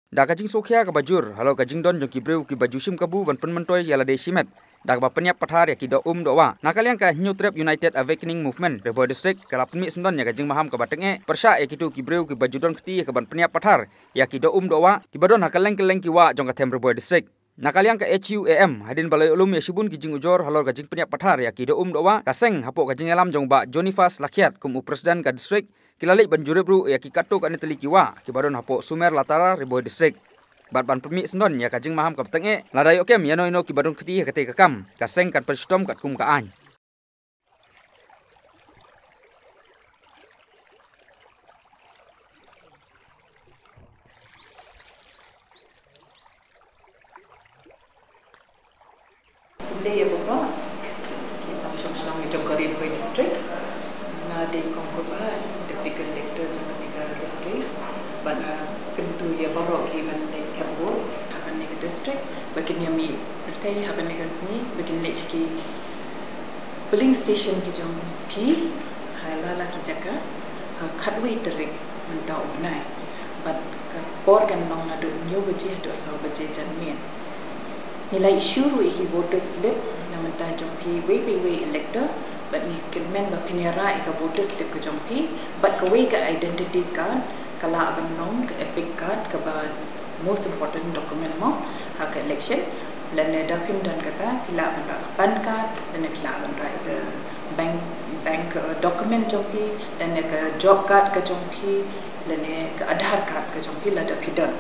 Da kajing sokhya ka bajur halo kajing don jong kibreu ki bajusim kabu ban penmentoy yala de simet dak ba penyap pathar ya ki do dowa nakaliang ka New Trap United Awakening Movement Reboy District kala penmi sendon ya kajing maham ka batenge persya ya kitu kibreu ki bajudon keti ka ban penyap pathar ya ki do dowa ki badon hakaleng keleng ki wa jong ka tem Reboy District nakaliang ka HUAM hadin balai ulum ya shibun kijing ujor halor kajing penyap pathar ya ki do dowa kaseng hapo kajing alam jong ba Jonifas Lakiat kum presiden ka district kilalik banjurib ru ya ki kato ka neteli ki wa ki badon hapo Sumer Latara Reboy District bat ban permi sendon ya kajing maham ka petenge ladai okem ya no ki badon keti ka te ka kam kaseng kan perstom kat kum ka an Kuliah bapa kita sama-sama di Jogari Reboy District na de kongkoba deputy collector Jogari District bana kentu ya baro ki ban de kabur akan ni district bakin yami bertai akan ni kasni bakin lechki polling station ki jong pi halala ki jaka khatwe terik mentau nai bat ka por kan nong na do nyo baje do sa baje janmien nilai isu iki voter slip na mentah jong pi we elector but ni kemen ba penera ka voter slip ka jong pi but ka we ka identity card kala akan long ke epic card ke ba most important document mo ha ke election lan da pim dan kata pila akan ra pan card dan pila akan ra ke bank document jompi dan ke job card ke jompi lan ke Aadhaar card ke jompi la da pidan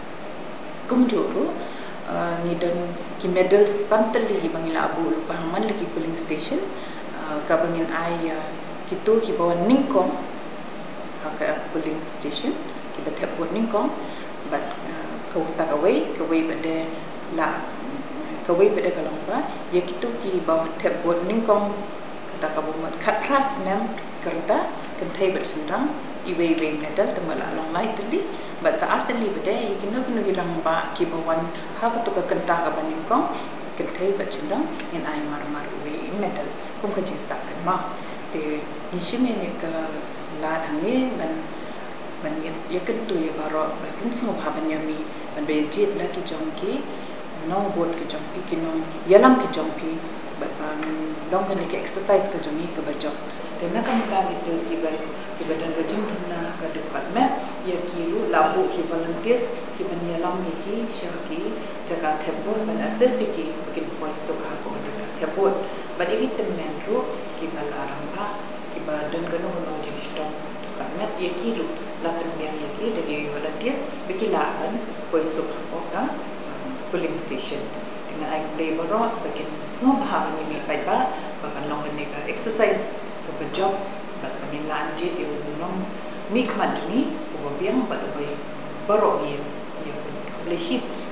kumjuru ni dan ki medal santali bangila abu lupa man lagi polling station ka bangin ai kitu ki bawa ningkong ka polling station ki betep buat ningkong but kau tak away pada la kawai pada kalongpa ya kitu ki bawa betep buat ningkong kata ka buat katras nem kereta kentai bersendang iwe medal temala long lai tadi but saat tadi bede ya kinu hirang ba ki bawan ha ka tu ka kenta ka baningkong kentai bersendang in ai mar iwe medal kum ka jisa kan ma te inshime ne ka la dhangi ban ya kentu ya baro ba kin sngop ha ban yami ban be jit la ki jongki no bot ki jongki ki no yalam ki jongki ba long kan ke exercise ka jongi ka bajok te na kam ta gitu ki badan gajing duna ka department ya ki lu labu ki volunteers ki ban yalam ki shaki jaga thebot ban assess ki bikin voice so ha ko jaga thebot ba iki temen ru ki balarang ba badan kanu no jistong department ya kilu lapan biang ya ki dari volunteers bikila ban poisuk oka polling station dengan ai play baro bakin semua bahagian ini baik ba bahkan long nega exercise ke job bat pamilaan je yo long mik maduni ubo biang ba baik baro ya leadership